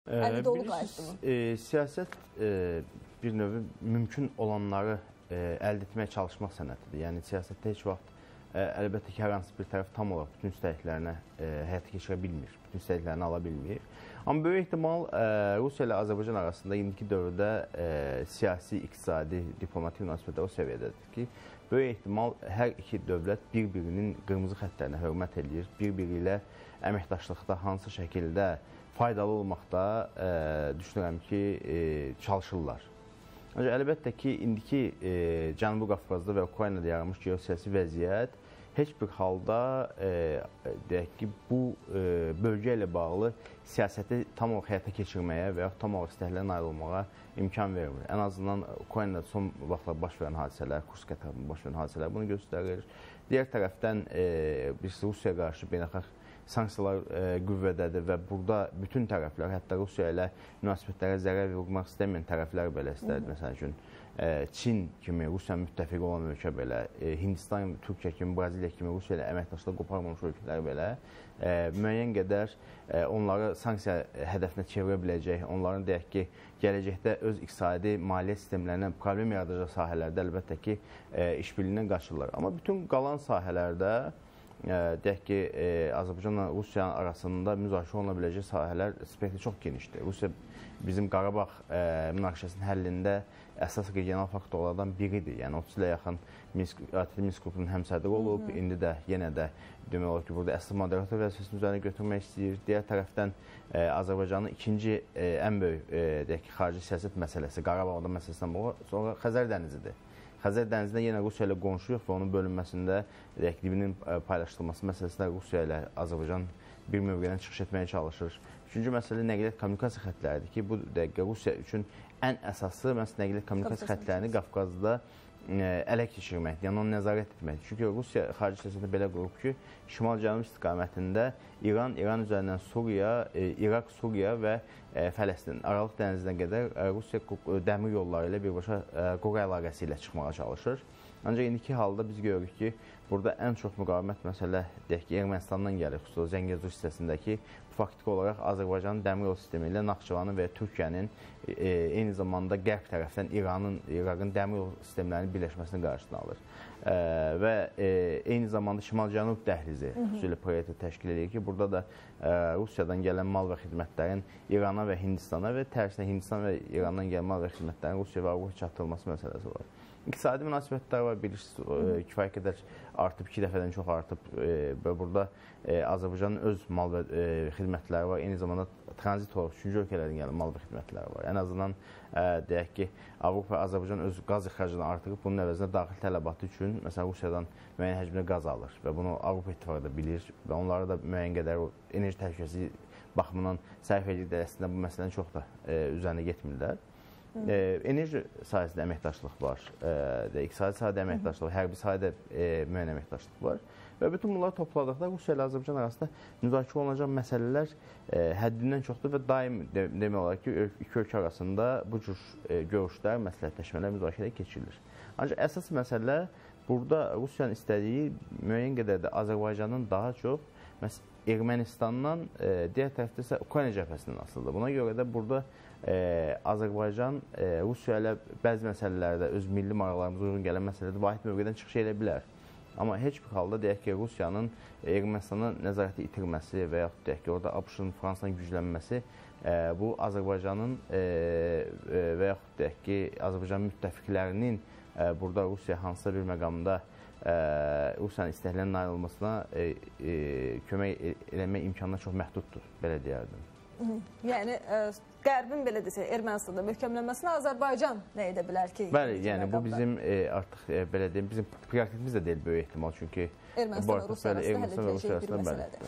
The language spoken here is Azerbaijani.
Əli dolu qayıtdı mı? Siyasət bir növ mümkün olanları əldə etməyə çalışmaq sənətidir. Yəni siyasətdə heç vaxt əlbəttə ki, hər hansı bir tərəf tam olaraq bütün istəklərini həyata keçirə bilmir, bütün istəklərini ala bilmir. Amma böyük ehtimal Rusiya ilə Azərbaycan arasında indiki dövrdə siyasi, iqtisadi, diplomatik münasibətlər o səviyyədədir ki, böyük ehtimal hər iki dövlət bir-birinin qırmızı xəttlərinə hörmət edir, bir-biri ilə əməkdaşlıqda hansı şəkildə faydalı olmaqda düşünürəm ki, çalışırlar. Ancaq əlbəttə ki, indiki Cənubi Qafqazda və Ukraynada yaranmış geosiyasi vəziyyət heç bir halda deyək ki, bu bölgə ilə bağlı siyasəti tam olaraq həyata keçirməyə və yaxud tam olaraq istəklərdən ayrılmağa imkan vermir. Ən azından Ukraynada son vaxtlar baş verən hadisələr, Kursk ətrafında baş verən hadisələr bunu göstərir. Digər tərəfdən biz Rusiyaya qarşı beynəlxalq sanksiyalar qüvvədədir və burada bütün tərəflər, hətta Rusiya ilə münasibətlərə zərər vurmaq istəməyən tərəflər belə istədir. Məsəl üçün, Çin kimi, Rusiyanın müttəfiqi olan ölkə belə, Hindistan, Türkiyə kimi, Braziliya kimi Rusiya ilə əməkdaşlıq qoparmamış ölkələr belə müəyyən qədər onları sanksiya hədəfinə çevirə biləcək, onların deyək ki, gələcəkdə öz iqtisadi maliyyə sistemlərinə problem yaradacaq sahələrdə əlbəttə ki, işbirliyindən qaçırlar. Amma bütün qalan sahələrdə deyək ki, Azərbaycanla Rusiya arasında müzakirə oluna biləcək sahələr spektri çox genişdir. Rusiya bizim Qarabağ münaqişəsinin həllində əsas regional faktorlardan biridir. Yəni 30 ilə yaxın Minsk qrupunun həmsədri olub, indi də yenə də demək olar ki, burada əsas moderator vəzifəsini üzərinə götürmək istəyir. Digər tərəfdən Azərbaycanın ikinci ən böyük deyək ki, xarici siyasət məsələsi, Qarabağda məsələsindən sonra Xəzər dənizidir. Xəzər dənizində yenə Rusiya ilə qonşuyuq və onun bölünməsində dibinin paylaşdırılması məsələsində Rusiya ilə Azərbaycan bir mövqedən çıxış etməyə çalışır. Üçüncü məsələ nəqliyyat kommunikasiya xətləridir ki, bu dəqiqə Rusiya üçün ən əsası nəqliyyat kommunikasiya xətlərini Qafqazda ələ keçirməkdir, yəni onu nəzarət etməkdir. Çünki Rusiya xarici siyasətində belə qurub ki, şimal-cənub istiqamətində İran üzərindən Suriya, İraq, Suriya və Fələstin Aralıq dənizinə qədər Rusiya dəmir yolları ilə birbaşa quru əlaqəsi ilə çıxmağa çalışır. Ancaq indiki halda biz görürük ki, burada ən çox müqavimət məsələ deyək ki, Ermənistandan gəlir, xüsusilə Zəngəzur hissəsindəki faktiki olaraq Azərbaycanın dəmir yol sistemi ilə Naxçıvanın və Türkiyənin eyni zamanda qərb tərəfdən İraqın dəmir yol sistemlərinin birləşməsini qarşısını alır. Və eyni zamanda şimal-cənub dəhlizi xüsusilə proyekti təşkil edir ki, burada da Rusiyadan gələn mal və xidmətlərin İrana və Hindistana və tərsinə Hindistan və İrandan gələn mal və xidmətlərin Rusiya və Avropa çatdırılması məsələsi var. İqtisadi münasibətlər var, bilirsiniz, kifayət qədər artıb, 2 dəfədən çox artıb və burada Azərbaycanın öz mal və xidmətləri var, eyni zamanda tranzit olaraq 3-cü ölkələrdən gələn mal və xidmətləri var. Ən azından deyək ki, Avropa və Azərbaycan öz qaz ixracını artırıb, bunun əvəzinə daxil tələbatı üçün məsələn Rusiyadan müəyyən həcmdə qaz alır və bunu Avropa İttifaqı da bilir və onlara da müəyyən qədər enerji təhlükəsizliyi baxımından sərf edirlər, əslində bu məsələni çox da üzərinə getmirlər. Enerji sahəsində əməkdaşlıq var, iqtisadi sahədə əməkdaşlıq var, hərbi sahədə müəyyən əməkdaşlıq var və bütün bunları topladıqda Rusiya ilə Azərbaycan arasında müzakirə olunacaq məsələlər həddindən çoxdur və daim demək olar ki, iki ölkə arasında bu cür görüşlər, məsləhətləşmələr, müzakirələr keçirilir. Ancaq əsas məsələ burada Rusiyanın istədiyi müəyyən qədər də Azərbaycanın daha çox Ermənistandan, digər tərəfdə isə Ukrayna cəbhəsindən asılıdır. Buna görə də burada Azərbaycan Rusiya ilə bəzi məsələlərdə öz milli maraqlarımıza uyğun gələn məsələdə vahid mövqedən çıxış edə bilər. Amma heç bir halda deyək ki, Rusiyanın Ermənistana nəzarəti itirməsi və yaxud deyək ki, orada ABŞ-ın Fransanın güclənməsi bu Azərbaycanın və yaxud deyək ki, Azərbaycan müttəfiqlərinin burada Rusiya hansısa bir məqamda Rusiyanın istəklərinin ayrılmasına kömək eləmək imkanına çox məhduddur, belə deyərdim. Yəni, Qərbin belə desək, Ermənistanda möhkəmlənməsinə Azərbaycan nə edə bilər ki? Bəli, yəni bu bizim artıq belə deyim, bizim prioritetimiz də deyil böyük ehtimal, çünki Ermənistan və Rusiya arasında həll ediləcək bir məsələdir.